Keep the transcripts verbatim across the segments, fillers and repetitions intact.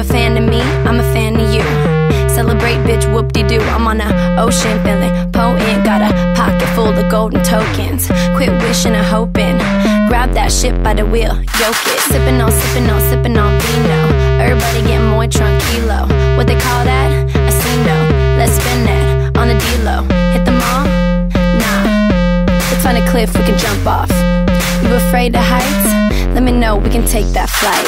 a fan of me, I'm a fan of you. Celebrate, bitch, whoop-de-doo. I'm on a ocean feeling potent. Got a pocket full of golden tokens. Quit wishing and hoping. Grab that shit by the wheel, yoke it. Sippin' on, sippin' on, sippin' on vino. Everybody getting more tranquilo. What they call that? A casino. Let's spin that on the D-Lo. Hit the mall? Nah. Let's find a cliff we can jump off. You afraid of heights? Let me know, we can take that flight.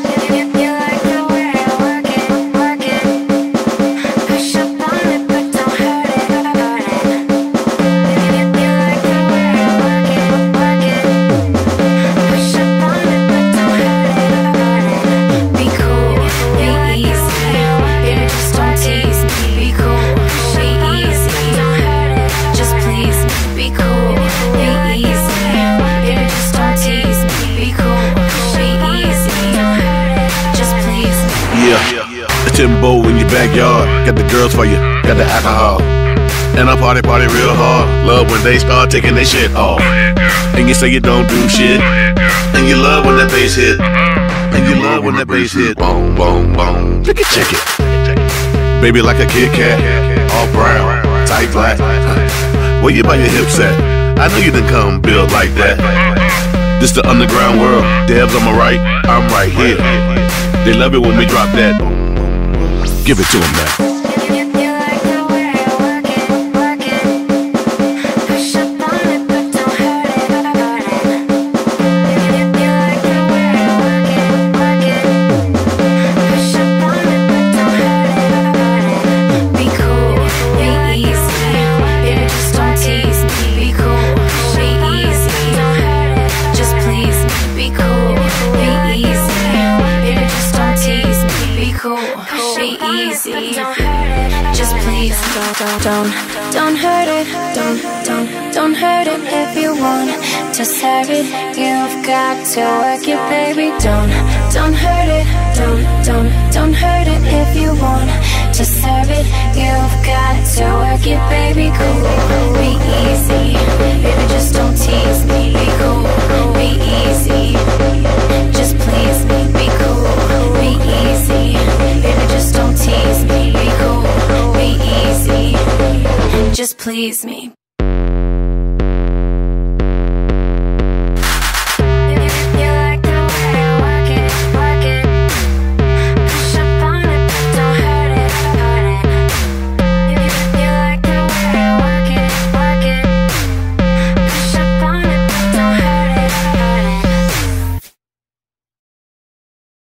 Timbo in your backyard, got the girls for you, got the alcohol. And I party, party real hard. Love when they start taking their shit off. And you say you don't do shit. And you love when that bass hit. And you love when that bass hit. Boom, boom, boom. Check it, check it. Baby like a Kit Kat, all brown, tight black. Where you buy your hips at? I know you didn't come built like that. This the underground world. Devs on my right, I'm right here. They love it when we drop that. Give it to him now. Easy. Just please don't, don't, don't, don't hurt it. Don't, don't, don't hurt it. If you want to serve it, you've got to work it, baby. Don't, don't hurt it. Don't, don't, don't hurt it. If you want to serve it, you've got to work it, baby. Cool, be easy, baby. Just don't tease me. Be cool, be easy. Just please me. Be cool, be easy, baby. Just don't tease me. Be cool, be easy. Just please me.